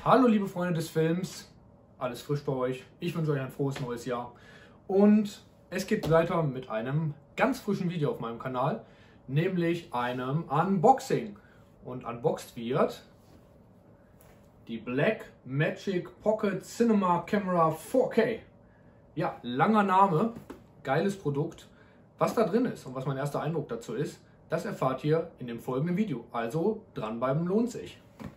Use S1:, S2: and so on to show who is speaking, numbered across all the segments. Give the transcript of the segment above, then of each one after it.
S1: Hallo liebe Freunde des Films, alles frisch bei euch. Ich wünsche euch ein frohes neues Jahr und es geht weiter mit einem ganz frischen Video auf meinem Kanal, nämlich einem Unboxing. Und unboxed wird die Blackmagic Pocket Cinema Camera 4K. Ja, langer Name, geiles Produkt. Was da drin ist und was mein erster Eindruck dazu ist, das erfahrt ihr in dem folgenden Video. Also dranbleiben lohnt sich.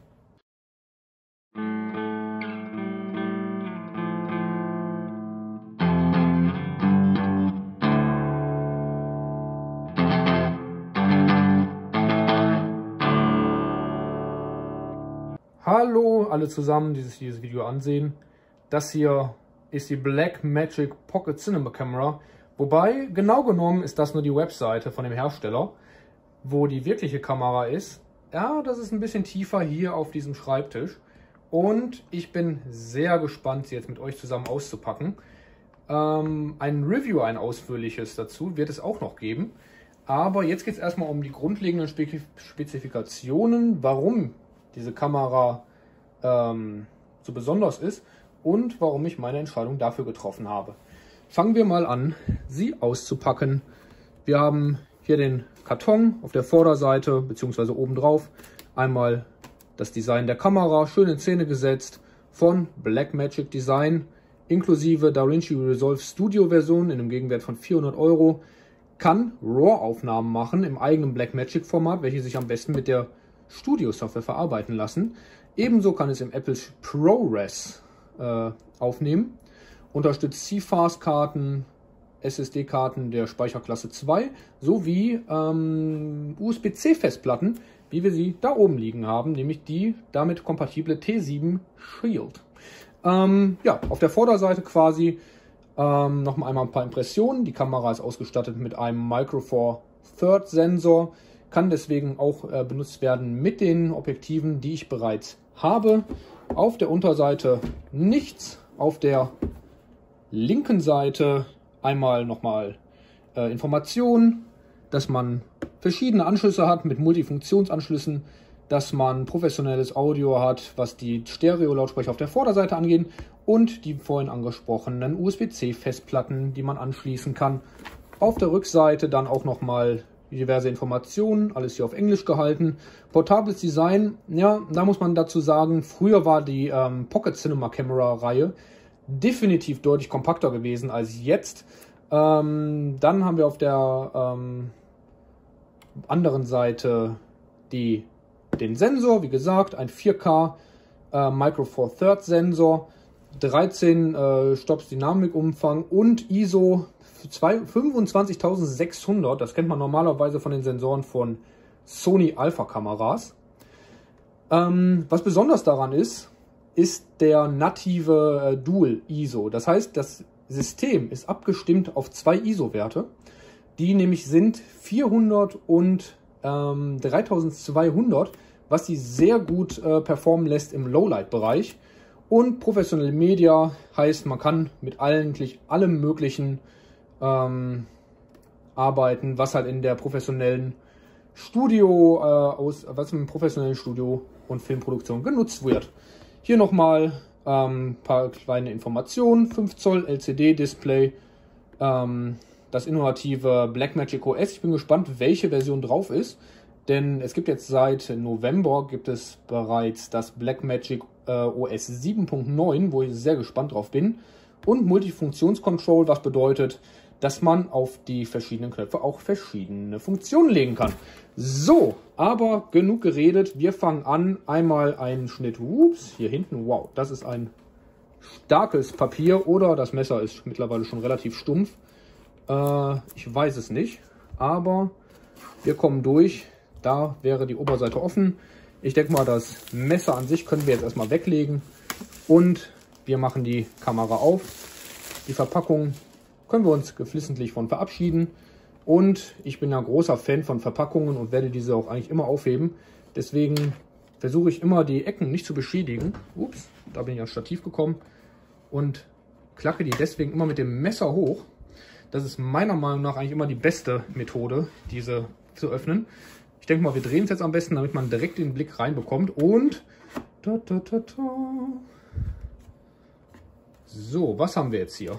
S1: Hallo alle zusammen, die sich dieses Video ansehen. Das hier ist die Blackmagic Pocket Cinema Camera. Wobei, genau genommen ist das nur die Webseite von dem Hersteller. Wo die wirkliche Kamera ist, ja, das ist ein bisschen tiefer hier auf diesem Schreibtisch. Und ich bin sehr gespannt, sie jetzt mit euch zusammen auszupacken. Ein Review, ein ausführliches dazu, wird es auch noch geben. Aber jetzt geht es erstmal um die grundlegenden Spezifikationen, warum diese Kamera so besonders ist und warum ich meine Entscheidung dafür getroffen habe. Fangen wir mal an, sie auszupacken. Wir haben hier den Karton auf der Vorderseite bzw. obendrauf. Einmal das Design der Kamera, schön in Szene gesetzt von Blackmagic Design, inklusive DaVinci Resolve Studio Version in einem Gegenwert von 400 €. Kann RAW-Aufnahmen machen im eigenen Blackmagic Format, welche sich am besten mit der Studio-Software verarbeiten lassen. Ebenso kann es im Apple ProRes aufnehmen. Unterstützt CFast-Karten, SSD-Karten der Speicherklasse 2 sowie USB-C-Festplatten, wie wir sie da oben liegen haben, nämlich die damit kompatible T7 Shield. Ja, auf der Vorderseite quasi noch einmal ein paar Impressionen. Die Kamera ist ausgestattet mit einem Micro Four Third Sensor. Kann deswegen auch benutzt werden mit den Objektiven, die ich bereits habe. Auf der Unterseite nichts. Auf der linken Seite einmal nochmal Informationen, dass man verschiedene Anschlüsse hat mit Multifunktionsanschlüssen, dass man professionelles Audio hat, was die Stereo-Lautsprecher auf der Vorderseite angeht und die vorhin angesprochenen USB-C-Festplatten, die man anschließen kann. Auf der Rückseite dann auch nochmal diverse Informationen, alles hier auf Englisch gehalten. Portables Design, ja, da muss man dazu sagen, früher war die Pocket Cinema Camera Reihe definitiv deutlich kompakter gewesen als jetzt. Dann haben wir auf der anderen Seite den Sensor, wie gesagt, ein 4K Micro Four Third Sensor, 13 Stops Dynamikumfang und ISO 25600, das kennt man normalerweise von den Sensoren von Sony Alpha Kameras. Was besonders daran ist der native Dual ISO. Das heißt, das System ist abgestimmt auf zwei ISO-Werte, die nämlich sind 400 und 3200, was sie sehr gut performen lässt im Lowlight-Bereich. Und professionelle Media heißt, man kann mit eigentlich allem möglichen arbeiten, was halt in der professionellen was im professionellen Studio und Filmproduktion genutzt wird. Hier nochmal ein paar kleine Informationen. 5 Zoll LCD-Display, das innovative Blackmagic OS. Ich bin gespannt, welche Version drauf ist, denn es gibt jetzt seit November bereits das Blackmagic OS 7.9, wo ich sehr gespannt drauf bin. Und Multifunktionscontrol, was bedeutet, dass man auf die verschiedenen Knöpfe auch verschiedene Funktionen legen kann. So, aber genug geredet. Wir fangen an. Einmal einen Schnitt. Ups, hier hinten. Wow, das ist ein starkes Papier. Oder das Messer ist mittlerweile schon relativ stumpf. Ich weiß es nicht. Aber wir kommen durch. Da wäre die Oberseite offen. Ich denke mal, das Messer an sich können wir jetzt erstmal weglegen. Und wir machen die Kamera auf. Die Verpackung können wir uns geflissentlich von verabschieden. Und ich bin ja großer Fan von Verpackungen und werde diese auch eigentlich immer aufheben. Deswegen versuche ich immer, die Ecken nicht zu beschädigen. Ups, da bin ich ans Stativ gekommen. Und klacke die deswegen immer mit dem Messer hoch. Das ist meiner Meinung nach eigentlich immer die beste Methode, diese zu öffnen. Ich denke mal, wir drehen es jetzt am besten, damit man direkt den Blick reinbekommt. Und So, was haben wir jetzt hier?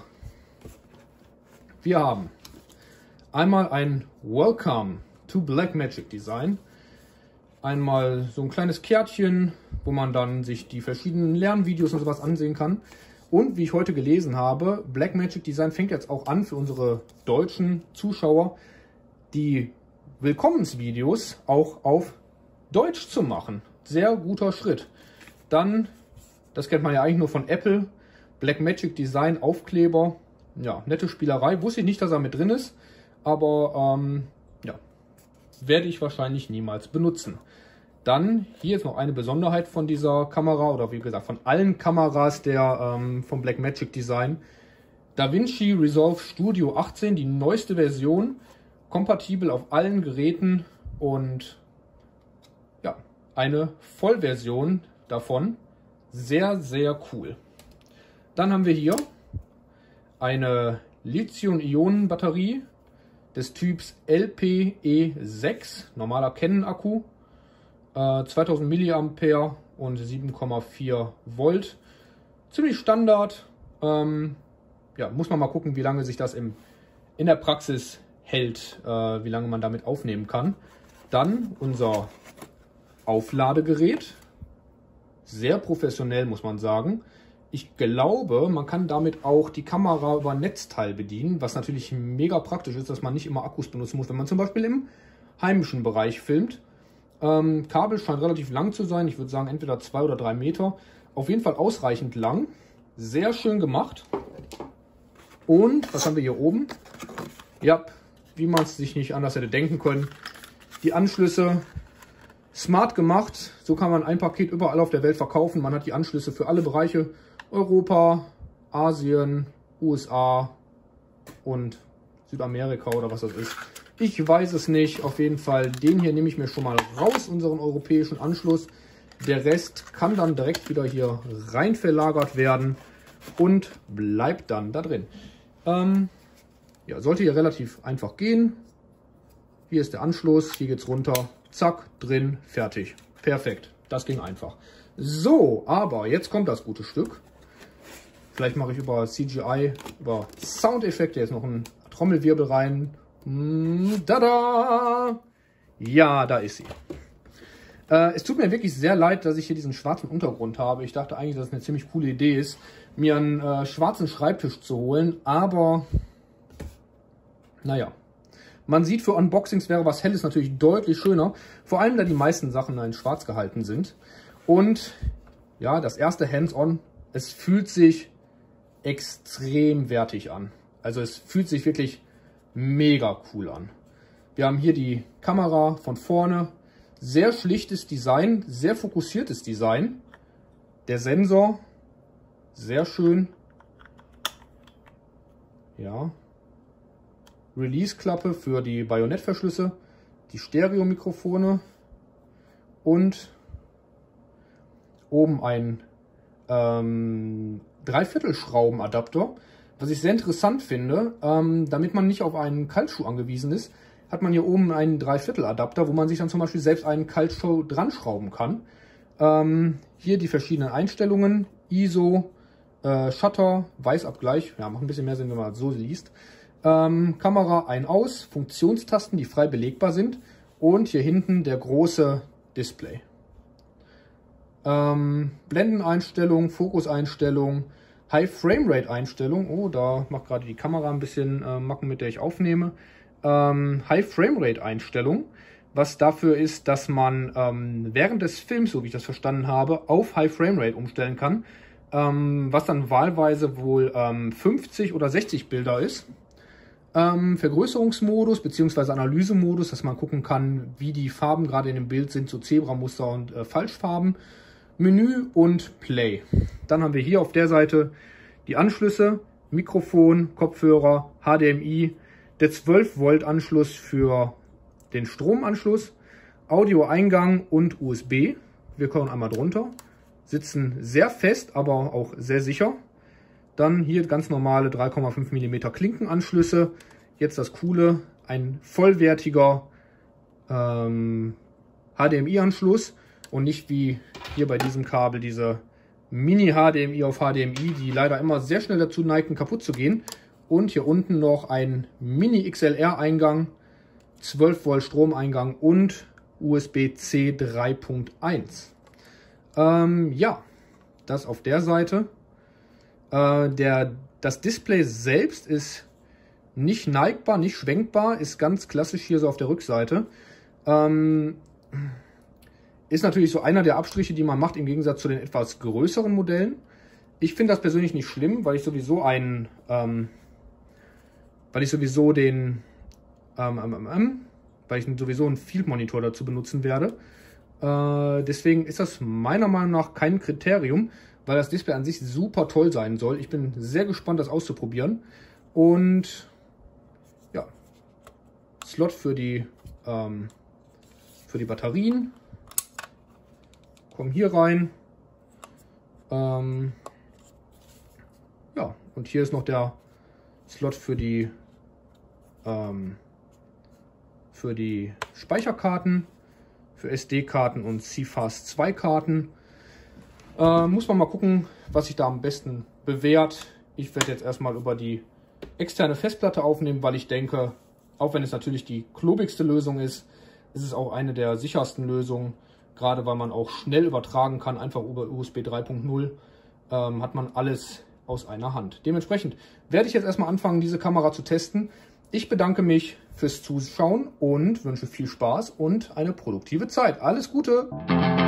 S1: Wir haben einmal ein Welcome to Blackmagic Design. Einmal so ein kleines Kärtchen, wo man dann sich die verschiedenen Lernvideos und sowas ansehen kann. Und wie ich heute gelesen habe, Blackmagic Design fängt jetzt auch an für unsere deutschen Zuschauer, die Willkommensvideos auch auf Deutsch zu machen. Sehr guter Schritt. Dann, das kennt man ja eigentlich nur von Apple, Blackmagic Design Aufkleber. Ja, nette Spielerei. Wusste ich nicht, dass er mit drin ist, aber ja, werde ich wahrscheinlich niemals benutzen. Dann hier ist noch eine Besonderheit von dieser Kamera oder wie gesagt von allen Kameras der vom Blackmagic Design. DaVinci Resolve Studio 18, die neueste Version, kompatibel auf allen Geräten und ja, eine Vollversion davon. Sehr, sehr cool. Dann haben wir hier eine Lithium-Ionen-Batterie des Typs LPE6, normaler Canon-Akku. 2000 mAh und 7,4 Volt. Ziemlich Standard. Ja, muss man mal gucken, wie lange sich das in der Praxis hält, wie lange man damit aufnehmen kann. Dann unser Aufladegerät. Sehr professionell, muss man sagen. Ich glaube, man kann damit auch die Kamera über Netzteil bedienen, was natürlich mega praktisch ist, dass man nicht immer Akkus benutzen muss, wenn man zum Beispiel im heimischen Bereich filmt. Kabel scheint relativ lang zu sein. Ich würde sagen entweder 2 oder 3 Meter. Auf jeden Fall ausreichend lang. Sehr schön gemacht. Und was haben wir hier oben? Ja, wie man es sich nicht anders hätte denken können. Die Anschlüsse smart gemacht. So kann man ein Paket überall auf der Welt verkaufen. Man hat die Anschlüsse für alle Bereiche. Europa, Asien, USA und Südamerika oder was das ist. Ich weiß es nicht. Auf jeden Fall, den hier nehme ich mir schon mal raus, unseren europäischen Anschluss. Der Rest kann dann direkt wieder hier rein verlagert werden und bleibt dann da drin. Ja, sollte hier relativ einfach gehen. Hier ist der Anschluss, hier geht es runter. Zack, drin, fertig. Perfekt, das ging einfach. So, aber jetzt kommt das gute Stück. Vielleicht mache ich über CGI, über Soundeffekte jetzt noch einen Trommelwirbel rein. Tada! Ja, da ist sie. Es tut mir wirklich sehr leid, dass ich hier diesen schwarzen Untergrund habe. Ich dachte eigentlich, dass es eine ziemlich coole Idee ist, mir einen schwarzen Schreibtisch zu holen. Aber, naja. Man sieht, für Unboxings wäre was Helles natürlich deutlich schöner. Vor allem, da die meisten Sachen in schwarz gehalten sind. Und, ja, das erste Hands-on, es fühlt sich extrem wertig an. Also es fühlt sich wirklich mega cool an. Wir haben hier die Kamera von vorne. Sehr schlichtes Design, sehr fokussiertes Design. Der Sensor, sehr schön. Ja. Release-Klappe für die Bajonettverschlüsse. Die Stereo-Mikrofone. Und oben ein Dreiviertel-Schraubenadapter. Was ich sehr interessant finde, damit man nicht auf einen Kaltschuh angewiesen ist, hat man hier oben einen Dreiviertel-Adapter, wo man sich dann zum Beispiel selbst einen Kaltschuh dran schrauben kann. Hier die verschiedenen Einstellungen, ISO, Shutter, Weißabgleich, ja, macht ein bisschen mehr Sinn, wenn man das so liest. Kamera ein-aus, Funktionstasten, die frei belegbar sind und hier hinten der große Display. Blendeneinstellung, Fokuseinstellung, High Framerate Einstellung. Oh, da macht gerade die Kamera ein bisschen Macken, mit der ich aufnehme. High Framerate Einstellung, was dafür ist, dass man während des Films, so wie ich das verstanden habe, auf High Framerate umstellen kann. Was dann wahlweise wohl 50 oder 60 Bilder ist. Vergrößerungsmodus bzw. Analysemodus, dass man gucken kann, wie die Farben gerade in dem Bild sind, so Zebramuster und Falschfarben. Menü und Play. Dann haben wir hier auf der Seite die Anschlüsse, Mikrofon, Kopfhörer, HDMI, der 12 Volt Anschluss für den Stromanschluss, Audioeingang und USB. Wir können einmal drunter, sitzen sehr fest, aber auch sehr sicher. Dann hier ganz normale 3,5 mm Klinkenanschlüsse. Jetzt das Coole, ein vollwertiger HDMI-Anschluss. und nicht wie hier bei diesem Kabel diese Mini HDMI auf HDMI, die leider immer sehr schnell dazu neigen, kaputt zu gehen. Und hier unten noch ein Mini XLR-Eingang, 12 Volt Stromeingang und USB-C 3.1. Ja, das auf der Seite. Das Display selbst ist nicht neigbar, nicht schwenkbar, ist ganz klassisch hier so auf der Rückseite. Ist natürlich so einer der Abstriche, die man macht im Gegensatz zu den etwas größeren Modellen. Ich finde das persönlich nicht schlimm, weil ich sowieso einen, weil ich sowieso einen Field Monitor dazu benutzen werde. Deswegen ist das meiner Meinung nach kein Kriterium, weil das Display an sich super toll sein soll. Ich bin sehr gespannt, das auszuprobieren. Und ja, Slot für die Batterien kommen hier rein. Ja, und hier ist noch der Slot für die Speicherkarten, für SD-Karten und CFast 2 Karten. Muss man mal gucken, was sich da am besten bewährt. Ich werde jetzt erstmal über die externe Festplatte aufnehmen, weil ich denke, auch wenn es natürlich die klobigste Lösung ist, ist es auch eine der sichersten Lösungen. Gerade weil man auch schnell übertragen kann, einfach über USB 3.0, hat man alles aus einer Hand. Dementsprechend werde ich jetzt erstmal anfangen, diese Kamera zu testen. Ich bedanke mich fürs Zuschauen und wünsche viel Spaß und eine produktive Zeit. Alles Gute!